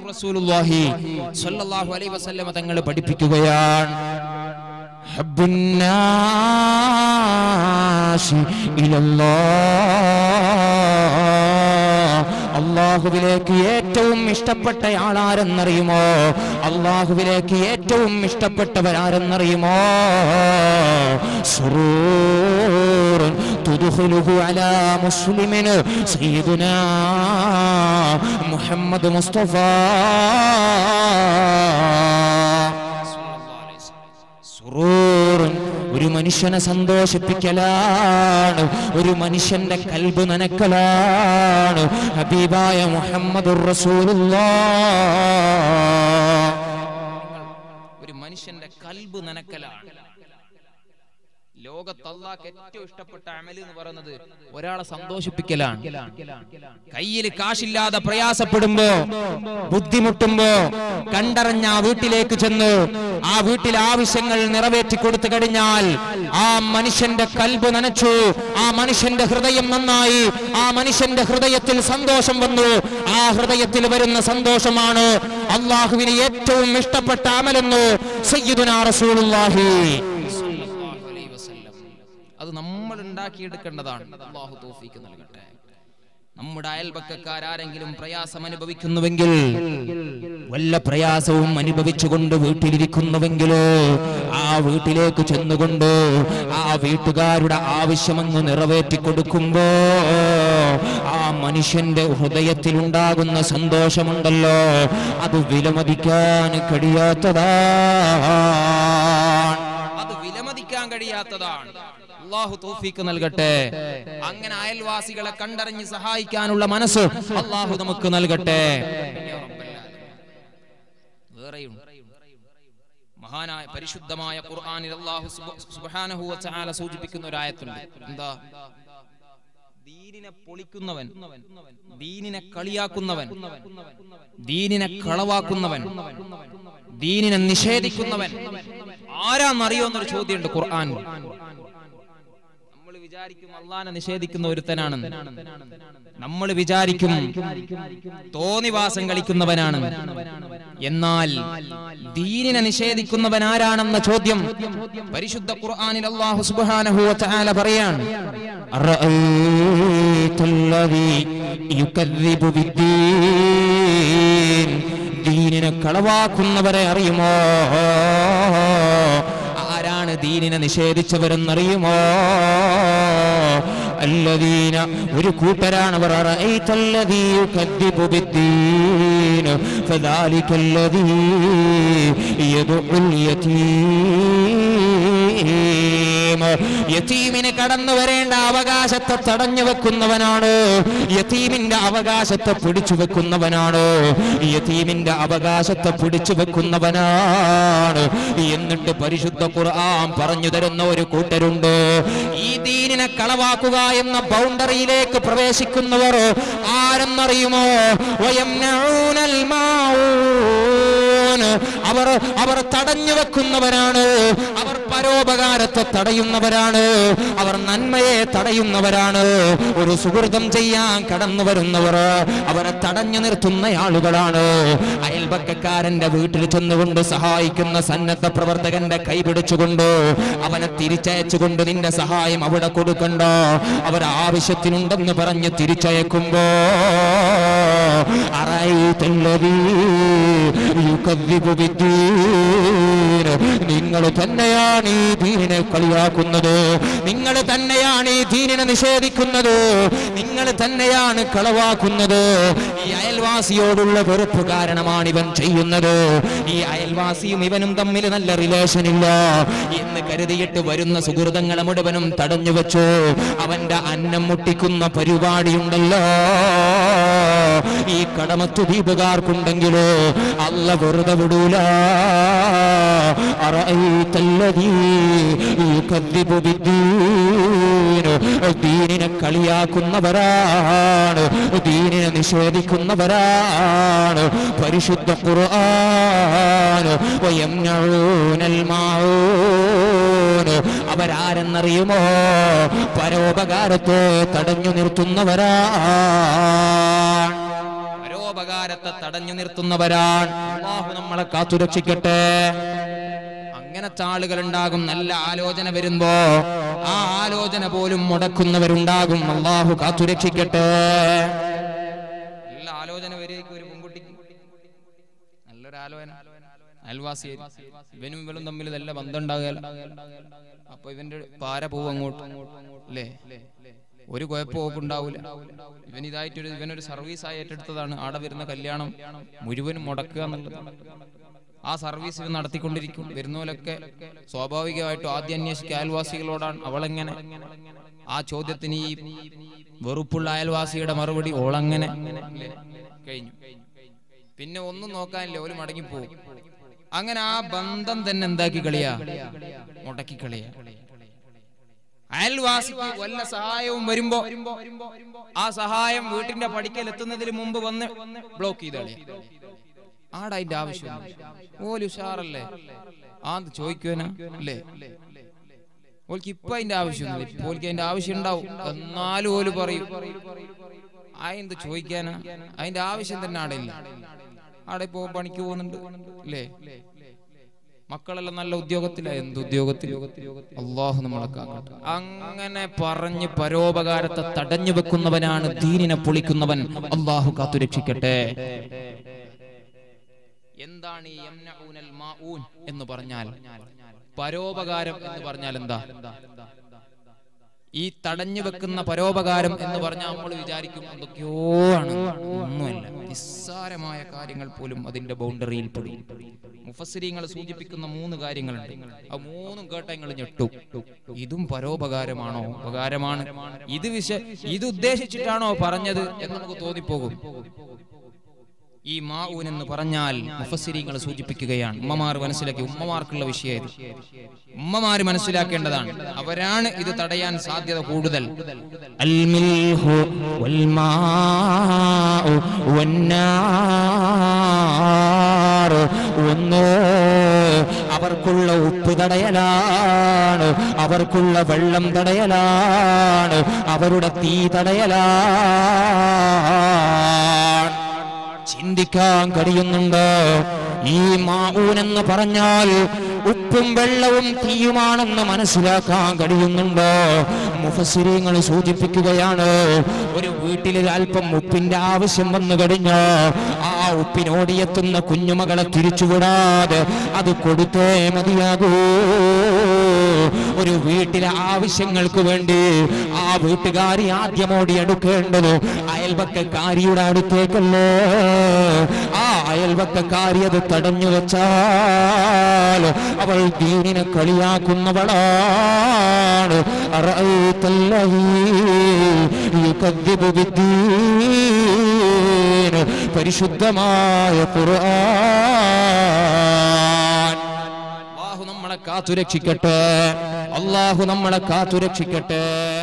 റസൂലുള്ളാഹി സ്വല്ലല്ലാഹു അലൈഹി വസല്ലം തങ്ങൾ പഠിപ്പിക്കുകയാണ് ഹബ്ബുന്നാശി ഇലല്ലാഹ് അല്ലാഹുവിലേക്ക് ഏറ്റവും ഇഷ്ടപ്പെട്ട ആളാരെന്നറിയുമോ അല്ലാഹുവിലേക്ക് ഏറ്റവും ഇഷ്ടപ്പെട്ടവരാരെന്നറിയുമോ സുറൂർ തുദ്ഖിലുഹു അലാ മുസ്ലിമിൻ സയ്യിദുനാ മുഹമ്മദ് മുസ്തഫ സുറൂർ ഒരു മനുഷ്യനെ സന്തോഷിപ്പിക്കലാണ് ഒരു മനുഷ്യന്റെ കൽബ് നനക്കലാണ് ഹബീബായ മുഹമ്മദുർ റസൂലുള്ളാഹ് ഒരു മനുഷ്യന്റെ കൽബ് നനക്കലാണ് ലോകത്ത് അല്ലാഹുവിന് ഏറ്റവും ഇഷ്ടപ്പെട്ട അമൽ എന്ന് പറയുന്നത് ഒരാളെ സന്തോഷിപ്പിക്കലാണ് കയ്യിൽ കാശില്ലാതെ പ്രയാസപ്പെടുമ്പോ ബുദ്ധിമുട്ടുമ്പോ കണ്ടറിഞ്ഞ ആ വീട്ടിലേക്ക് ചെന്ന് ആ വീട്ടിലെ ആവശ്യങ്ങൾ നിറവേറ്റി കൊടുത്തു കഴിഞ്ഞാൽ ആ മനുഷ്യന്റെ കൽബ് നനച്ചു ആ മനുഷ്യന്റെ ഹൃദയം നന്നായി ആ മനുഷ്യന്റെ ഹൃദയത്തിൽ സന്തോഷം വന്നു ആ ഹൃദയത്തിൽ വരുന്ന സന്തോഷമാണ് അല്ലാഹുവിന് ഏറ്റവും ഇഷ്ടപ്പെട്ട അമലെന്ന് സയ്യിദുനാ റസൂലുള്ളാഹി അത് നമ്മൾ ഉണ്ടാക്കിയെടുക്കേണ്ടതാണ് അല്ലാഹു തൗഫീഖ് നൽകട്ടെ നമ്മുടെ അയൽപക്കക്കാരെങ്കിലും പ്രയാസം അനുഭവിക്കുന്നുവെങ്കിൽ വല്ല പ്രയാസവും അനുഭവിച്ചുകൊണ്ട് വീട്ടിലിരിക്കുന്നുവെങ്കിലോ ആ വീട്ടിലേക്ക് ചെന്നുകൊണ്ട് ആ വീട്ടുകാരുടെ ആവശ്യമങ്ങ് നിറവേറ്റി കൊടുക്കുമ്പോ ആ മനുഷ്യന്റെ ഹൃദയത്തിൽ ഉണ്ടാകുന്ന സന്തോഷമുണ്ടല്ലോ അത് വിലമതിക്കാൻ കഴിയാത്തതാണ് അല്ലാഹു തൗഫീഖ് നൽകട്ടെ അങ്ങനെ അയൽവാസികളെ കണ്ടറിഞ്ഞ് സഹായിക്കാനുള്ള മനസ്സ് അല്ലാഹു നമുക്ക് നൽകട്ടെ മഹാനായ പരിശുദ്ധമായ ഖുർആനിൽ അല്ലാഹു സുബ്ഹാനഹു വ തആല സൂചിപ്പിക്കുന്ന ഒരു ആയത്തുണ്ട് എന്താ ദീനിനെ പൊളിക്കുന്നവൻ ദീനിനെ കളിയാക്കുന്നവൻ ദീനിനെ കളവാക്കുന്നവൻ ദീനിനെ നിഷേധിക്കുന്നവൻ ആരാന്നറിയോ എന്നൊരു ചോദ്യമുണ്ട് ഖുർആൻ നമ്മൾ വിചാരിക്കും അല്ലാഹുവിനെ നിഷേധിക്കുന്ന ഒരുത്തനാണെന്ന് നമ്മൾ വിചാരിക്കും തോന്നിവാസം കളിക്കുന്നവനാണ് എന്നാൽ ദീനിനെ നിഷേധിക്കുന്നവൻ ആരാണെന്ന ചോദ്യം പരിശുദ്ധ ഖുർആനിൽ അല്ലാഹു സുബ്ഹാനഹു വ തആല പറയാണ് അറഅയ്തല്ലദീ യുകദ്ദിബു ബിദ്ദീൻ ദീനിനെ കളവാക്കുന്നവരെ അറിയുമോ ആരാണ് ദീനിനെ നിഷേധിച്ചവരെന്നറിയുമോ അല്ലദീന ഒരു കൂട്ടരാണ് അവർ അറഅയ്തല്ലദീ യുകദ്ദിബു ബിദ്ദീൻ ഫദാലികല്ലദീ യദ്ഉൽ യതീം യതീമിനെ കടന്നു വരേണ്ട അവകാശത്തെ തടഞ്ഞു വെക്കുന്നവനാണ് യതീമിന്റെ അവകാശത്തെ പിടിച്ചു വെക്കുന്നവനാണ് യതീമിന്റെ അവകാശത്തെ പിടിച്ചു വെക്കുന്നവനാണ് എന്നിട്ട് പരിശുദ്ധ ഖുർആൻ പറഞ്ഞു തരുന്ന ഒരു കൂട്ടരുണ്ട് ഈ ദീനിനെ കളവാക്കുക എന്ന ബൗണ്ടറിയിലേക്ക് പ്രവേശിക്കുന്നവർ ആരെന്നറിയുമോ വയംനഊനൽ മാഊൻ അവർ തടഞ്ഞു വെക്കുന്നവരാണ് അവർ പരോപകാരത്തെ തടയുന്നവരാണ് അവർ നന്മയെ തടയുന്നവരാണ് ഒരു സുഹൃതം ചെയ്യാൻ കടന്നു വരുന്നവർ അവരെ തടഞ്ഞു നിർത്തുന്ന ആളുകളാണ് അയൽപക്കക്കാരന്റെ വീട്ടിൽ ചെന്നുകൊണ്ട് സഹായിക്കുന്ന സന്നദ്ധ പ്രവർത്തകന്റെ കൈപിടിച്ചുകൊണ്ട് അവനെ തിരിച്ചയച്ചുകൊണ്ട് നിന്റെ സഹായം അവിടെ കൊടുക്കണ്ട അവർ ആവശ്യത്തിനുണ്ടെന്ന് പറഞ്ഞ് തിരിച്ചയക്കുമ്പോ നിങ്ങൾ തന്നെയാണ് ഈ ദീനിനെ കളിയാക്കുന്നത് നിങ്ങൾ തന്നെയാണ് ഈ ദീനിനെ നിഷേധിക്കുന്നത് നിങ്ങൾ തന്നെയാണ് കളവാക്കുന്നത് ഈ അയൽവാസിയോടുള്ള വെറുപ്പ് കാരണമാണ് ഇവൻ ചെയ്യുന്നത് ഈ അയൽവാസിയും ഇവനും തമ്മിൽ നല്ല റിലേഷൻ ഇല്ല എന്ന് കരുതിയിട്ട് വരുന്ന സുഹൃതങ്ങളെ മുഴുവനും തടഞ്ഞു വെച്ചു അവന്റെ അന്നം മുട്ടിക്കുന്ന പരിപാടിയുണ്ടല്ലോ ഈ കടമത്ത് ദീപകാർക്കുണ്ടെങ്കിലോ അല്ല വെറുതെ വിടൂല ദീനിനെ കളിയാക്കുന്നവരാണ് ദീനിനെ നിഷേധിക്കുന്നവരാണ് പരിശുദ്ധ ഖുർആൻ വയംനഊനൽ മാഊൻ അവരാരെന്നറിയുമോ പരോപകാരത്തെ തടഞ്ഞു നിർത്തുന്നവരാണ് പരോപകാരത്തെ തടഞ്ഞു നിർത്തുന്നവരാണ്. അല്ലാഹു നമ്മളെ കാത്തുരക്ഷിക്കട്ടെ. അങ്ങനത്തെ ആളുകൾ ഉണ്ടാകും. നല്ല ആലോചന വരുമ്പോ ആ ആലോചന പോലും മുടക്കുന്നവരുണ്ടാകും. അല്ലാഹു കാത്തുരക്ഷിക്കട്ടെ. നല്ല ആലോചന വരേക്കും ഒരു പെൺകുട്ടിക്ക്, നല്ലൊരു ആലോചന, അയൽവാസി, ഇവനും ഇവളും തമ്മിൽ നല്ല ബന്ധം ഉണ്ടാകുക. അപ്പൊ ഇവന്റെ പാര പോവും അങ്ങോട്ട് അല്ലേ, ഒരു കുഴപ്പമൊക്കെ ഉണ്ടാവൂല. ഇവനൊരു സർവീസായി ഏറ്റെടുത്തതാണ്. ആടെ വരുന്ന കല്യാണം മുഴുവനും മുടക്കുക എന്നുള്ളത്. ആ സർവീസ് ഇവൻ നടത്തിക്കൊണ്ടിരിക്കും. വരുന്നവരൊക്കെ സ്വാഭാവികമായിട്ടും ആദ്യം അന്വേഷിക്കുക അയൽവാസികളോടാണ്. അവളെങ്ങനെ? ആ ചോദ്യത്തിന് ഈ വെറുപ്പുള്ള അയൽവാസിയുടെ മറുപടി ഓളങ്ങനെ കഴിഞ്ഞു. പിന്നെ ഒന്നും നോക്കാനില്ല, ഓല് മടങ്ങിപ്പോവും. അങ്ങനെ ആ ബന്ധം തന്നെ എന്താക്കി കളിയാ, മുടക്കി കളിയാ. അയൽവാസിക്ക് വല്ല സഹായവും വരുമ്പോ ആ സഹായം വീട്ടിന്റെ പടിക്കൽ എത്തുന്നതിന് മുമ്പ് വന്ന് ബ്ലോക്ക് ചെയ്താളെ. ആടെ അതിന്റെ ആവശ്യം ഓല് ഉഷാറല്ലേ, ആന്ന് ചോദിക്കുവാനാ അല്ലേ? ഓൽക്ക് ഇപ്പൊ അതിന്റെ ആവശ്യമൊന്നുമില്ല. ഇപ്പൊ ഓൽക്ക് അതിന്റെ ആവശ്യം ഉണ്ടാവും, എന്നാലും ഓല് പറയും അതെന്ത് ചോദിക്കാനാ, അതിന്റെ ആവശ്യം തന്നെ ആടെ ഇല്ല. ആടെ ഇപ്പോ പണിക്ക് പോകുന്നുണ്ട് അല്ലേ, മക്കളെല്ലാം നല്ല ഉദ്യോഗത്തിലാ. എന്ത് ഉദ്യോഗത്തിൽ? അല്ലാഹു നമ്മളെ കാക്കട്ടെ. അങ്ങനെ പറഞ്ഞ് പരോപകാരത്തെ തടഞ്ഞു വെക്കുന്നവനാണ് ദീനിനെ പൊളിക്കുന്നവൻ. അല്ലാഹു കാത്തുരക്ഷിക്കട്ടെ. എന്താണ് ഈ യംനഊനൽ മാഊൻ എന്ന് പറഞ്ഞാൽ? പരോപകാരം എന്ന് പറഞ്ഞാൽ എന്താ? ഈ തടഞ്ഞു വെക്കുന്ന പരോപകാരം എന്ന് പറഞ്ഞാൽ നമ്മൾ വിചാരിക്കും എന്തൊക്കെയോ ആണ്. ഒന്നുമല്ല, നിസ്സാരമായ കാര്യങ്ങൾ പോലും അതിന്റെ ബൗണ്ടറിയിൽ പെടും. മുഫസ്സിരീങ്ങൾ സൂചിപ്പിക്കുന്ന 3 കാര്യങ്ങളുണ്ട്. ആ 3 കേട്ടങ്ങൾ ഞെട്ടും. ഇതും പരോപകാരമാണോ? ഉപകാരമാണ്. ഇത് ഉദ്ദേശിച്ചിട്ടാണോ പറഞ്ഞത് എന്ന് നമുക്ക് തോന്നിപ്പോകും. ഈ മാഊൻ എന്ന് പറഞ്ഞാൽ മുഫസ്സിരീങ്ങൾ സൂചിപ്പിക്കുകയാണ്. ഉമ്മമാർ മനസ്സിലാക്കി, ഉമ്മമാർക്കുള്ള വിഷയം ഇത്. ഉമ്മമാര് മനസ്സിലാക്കേണ്ടതാണ്. അവരാണ് ഇത് തടയാൻ സാധ്യത കൂടുതൽ. അൽ മിൽഹു വൽ മാഉ വന്നാർ. ഒന്ന്, അവർക്കുള്ള ഉപ്പ് തടയലാണ്, അവർക്കുള്ള വെള്ളം തടയലാണ്, അവരുടെ തീ തടയലാണ്. ചിന്തിക്കാൻ കഴിയുന്നുണ്ട്. ഈ മാഊൻ എന്ന് പറഞ്ഞാൽ ഉപ്പും വെള്ളവും തീയുമാണെന്ന് മനസ്സിലാക്കാൻ കഴിയുന്നുണ്ട്. മുഫസ്സിരീങ്ങൾ സൂചിപ്പിക്കുകയാണ്, ഒരു വീട്ടിൽ അല്പം ഉപ്പിന്റെ ആവശ്യം വന്നു കഴിഞ്ഞ് ആ ഉപ്പിനോടിയെത്തുന്ന കുഞ്ഞുമകളെ തിരിച്ചുവിടാതെ അത് കൊടുത്തേ മതിയാകൂ. ഒരു വീട്ടിലെ ആവശ്യങ്ങൾക്ക് വേണ്ടി ആ വീട്ടുകാരി ആദ്യം ഓടിയെടുക്കേണ്ടത് അയൽവക്കക്കാരിയുടെ അടുത്തേക്കല്ലേ. ആ അയൽവക്കക്കാരി അത് തടഞ്ഞു വെച്ചാൽ അവൾ ദീനിനെ കളിയാക്കുന്നവളാണ്. പരിശുദ്ധമായ ഖുർആൻ. അല്ലാഹു നമ്മളെ കാത്തുരക്ഷിക്കട്ടെ. അല്ലാഹു നമ്മളെ കാത്തുരക്ഷിക്കട്ടെ.